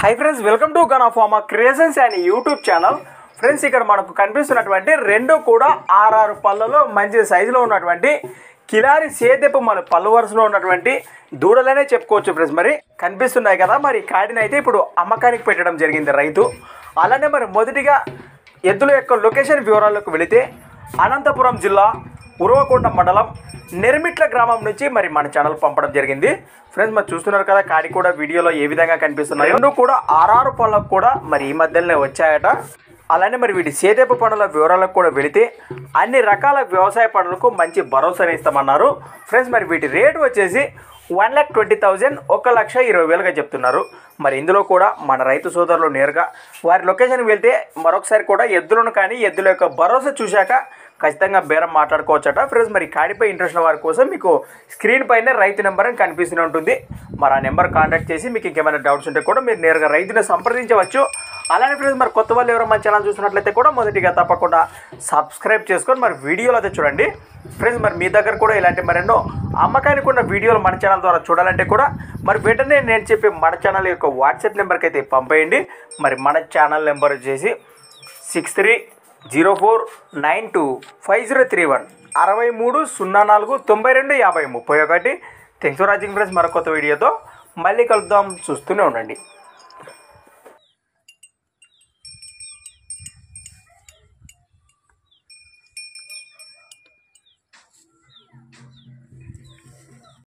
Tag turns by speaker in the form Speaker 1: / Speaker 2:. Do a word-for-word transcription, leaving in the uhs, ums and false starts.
Speaker 1: High friends welcome to gun pharma creations and YouTube channel friends ఇక్కడ మనకు కనిపిస్తున్నటువంటి రెండు కూడా ఆరు పళ్ళలో మంచి సైజులో ఉన్నటువంటి కిలారి సేదెపు మన పళ్ళు వరుసలో ఉన్నటువంటి దూడలనే చెప్పుకోవచ్చు ఫ్రెండ్స్. మరి కనిపిస్తున్నాయి కదా, మరి కాడిని అయితే ఇప్పుడు అమ్మకానికి పెట్టడం జరిగింది రైతు. అలానే మరి మొదటిగా ఎద్దుల యొక్క లొకేషన్ వివరాలకు వెళితే అనంతపురం జిల్లా ఉరవకొండ మండలం నిర్మిట్ల గ్రామం నుంచి మరి మన ఛానల్ పంపడం జరిగింది ఫ్రెండ్స్. మరి చూస్తున్నారు కదా, కాడి కూడా వీడియోలో ఏ విధంగా కనిపిస్తున్నాయి. రెండు కూడా ఆరారు పళ్ళకు కూడా మరి ఈ మధ్యలోనే వచ్చాయట. అలానే మరి వీటి సేదెపు పనుల వివరాలకు కూడా వెళితే అన్ని రకాల వ్యవసాయ పనులకు మంచి భరోసాని ఇస్తామన్నారు ఫ్రెండ్స్. మరి వీటి రేటు వచ్చేసి వన్ ల్యాక్ ట్వంటీ థౌజండ్ ఒక లక్ష ఇరవై వేలుగా చెప్తున్నారు. మరి ఇందులో కూడా మన రైతు సోదరులు నేరుగా వారి లొకేషన్కి వెళ్తే మరొకసారి కూడా ఎద్దులను కానీ ఎద్దుల యొక్క భరోసా చూశాక ఖచ్చితంగా బేరం మాట్లాడుకోవచ్చట ఫ్రెండ్స్. మరి కాడిపై ఇంట్రెస్ట్ ఉన్న వారి కోసం మీకు స్క్రీన్ పైన రైతు నెంబర్ అని కనిపిస్తూనే ఉంటుంది. మరి ఆ నెంబర్ కాంటాక్ట్ చేసి మీకు ఇంకేమైనా డౌట్స్ ఉంటే కూడా మీరు నేరుగా రైతుని సంప్రదించవచ్చు. అలానే ఫ్రెండ్స్ మరి కొత్త వాళ్ళు ఎవరో మన ఛానల్ చూసినట్లయితే కూడా మొదటిగా తప్పకుండా సబ్స్క్రైబ్ చేసుకొని మరి వీడియోలు అయితే చూడండి ఫ్రెండ్స్. మరి మీ దగ్గర కూడా ఇలాంటి మరెన్నో అమ్మకానికి ఉన్న వీడియోలు మన ఛానల్ ద్వారా చూడాలంటే కూడా మరి వెంటనే నేను చెప్పే మన ఛానల్ యొక్క వాట్సాప్ నెంబర్కి అయితే పంపేయండి. మరి మన ఛానల్ నెంబర్ వచ్చేసి six three zero four nine two five zero three one అరవై మూడు సున్నా నాలుగు తొంభై రెండు యాభై ముప్పై ఒకటి. Thanks for watching friends. మరొక కొత్త వీడియోతో మళ్ళీ కలుద్దాం, చూస్తూనే ఉండండి.